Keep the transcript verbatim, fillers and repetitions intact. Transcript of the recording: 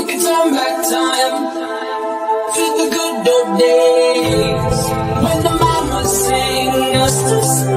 It's on back time to the good old days when the mama sang us to sleep.